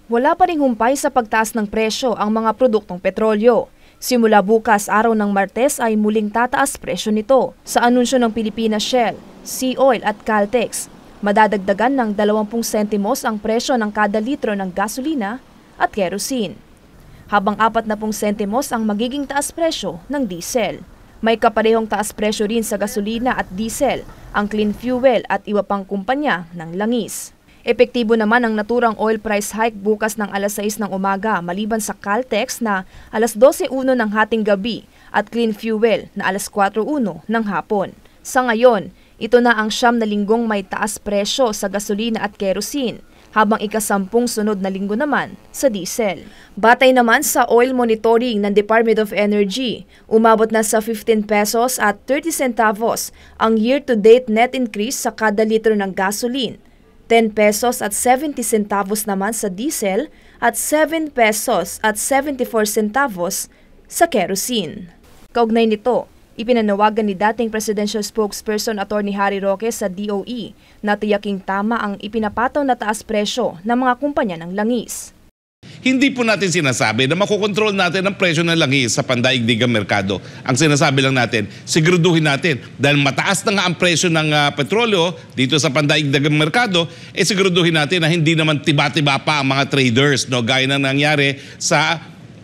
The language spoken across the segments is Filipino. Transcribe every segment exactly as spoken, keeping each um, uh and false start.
Wala pa ring humpay sa pagtaas ng presyo ang mga produktong petrolyo. Simula bukas araw ng Martes ay muling tataas presyo nito. Sa anunsyo ng Pilipinas Shell, Sea Oil at Caltex, madadagdagan ng dalawampu sentimos ang presyo ng kada litro ng gasolina at kerosene. Habang apat na pung sentimos ang magiging taas presyo ng diesel. May kaparehong taas presyo rin sa gasolina at diesel, ang clean fuel at iba pang kumpanya ng langis. Epektibo naman ang naturang oil price hike bukas ng alas sais ng umaga maliban sa Caltex na alas dose uno ng hating gabi at clean fuel na alas kwatro uno ng hapon. Sa ngayon, ito na ang siyam na linggong may taas presyo sa gasolina at kerosene, habang ikasampung sunod na linggo naman sa diesel. Batay naman sa oil monitoring ng Department of Energy, umabot na sa fifteen pesos at thirty centavos ang year-to-date net increase sa kada litro ng gasoline, ten pesos at seventy centavos naman sa diesel at seven pesos at seventy-four centavos sa kerosene. Kaugnay nito, ipinanawagan ni dating Presidential Spokesperson Attorney Harry Roque sa D O E na tiyaking tama ang ipinapataw na taas presyo ng mga kumpanya ng langis. Hindi po natin sinasabi na makokontrol natin ang presyo ng langis sa pandaigdigang merkado. Ang sinasabi lang natin, siguraduhin natin dahil mataas na nga ang presyo ng uh, petrolyo dito sa pandaigdigang merkado, eh siguraduhin natin na hindi naman tiba-tiba pa ang mga traders, no, gaya na nangyari sa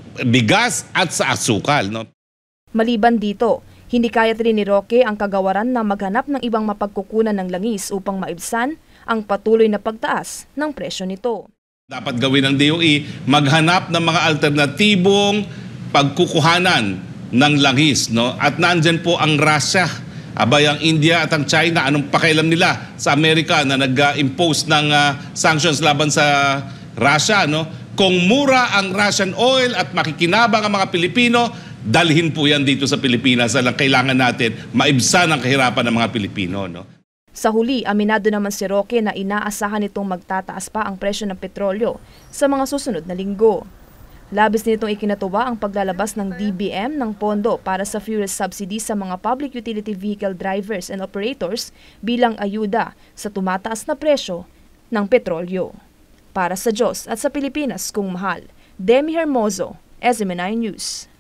bigas at sa asukal. No? Maliban dito, hindi kaya rin ni Roque ang kagawaran na maghanap ng ibang mapagkukunan ng langis upang maibsan ang patuloy na pagtaas ng presyo nito. Dapat gawin ng D O E, maghanap ng mga alternatibong pagkukuhanan ng langis. No? At nandyan po ang Russia, abay ang India at ang China, anong pakialam nila sa Amerika na nag-impose ng uh, sanctions laban sa Russia. No? Kung mura ang Russian oil at makikinabang ang mga Pilipino, dalhin po yan dito sa Pilipinas. Alang kailangan natin maibsan ang kahirapan ng mga Pilipino. No? Sa huli, aminado naman si Roque na inaasahan nitong magtataas pa ang presyo ng petrolyo sa mga susunod na linggo. Labis nitong ikinatuwa ang paglalabas ng D B M ng pondo para sa fuel subsidy sa mga public utility vehicle drivers and operators bilang ayuda sa tumataas na presyo ng petrolyo. Para sa Diyos at sa Pilipinas kung mahal, Demi Hermoso, S M N nine News.